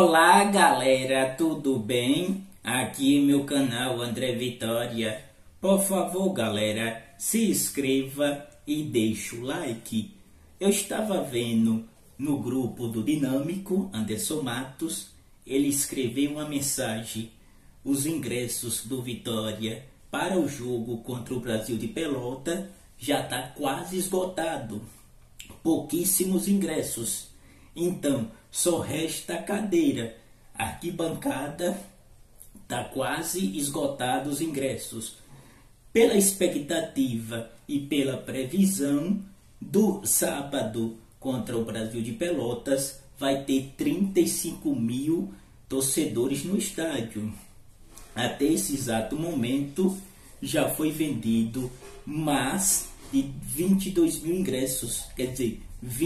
Olá galera, tudo bem? Aqui é meu canal André Vitória. Por favor galera, se inscreva e deixe o like. Eu estava vendo no grupo do Dinâmico, Anderson Matos, ele escreveu uma mensagem: os ingressos do Vitória para o jogo contra o Brasil de Pelota já está quase esgotado. Pouquíssimos ingressos. Então, só resta a cadeira. Arquibancada está quase esgotados os ingressos. Pela expectativa e pela previsão, do sábado contra o Brasil de Pelotas vai ter 35 mil torcedores no estádio. Até esse exato momento já foi vendido mais de 22 mil ingressos. Quer dizer,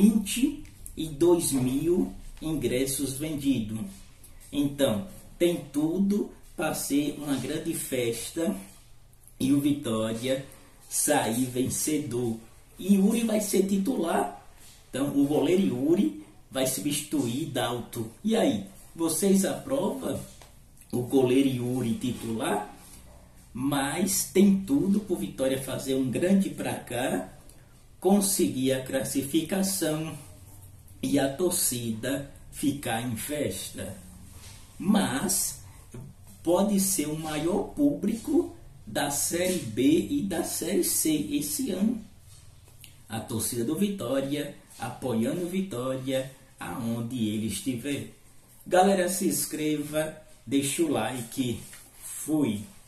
22 mil ingressos vendidos. Então, tem tudo para ser uma grande festa e o Vitória sair vencedor. E Yuri vai ser titular. Então, o goleiro Yuri vai substituir Dalto. E aí, vocês aprovam o goleiro Yuri titular? Mas tem tudo para o Vitória fazer um grande placar, conseguir a classificação e a torcida ficar em festa. Mas pode ser o maior público da Série B e da Série C esse ano. A torcida do Vitória apoiando o Vitória aonde ele estiver. Galera, se inscreva, deixa o like. Fui!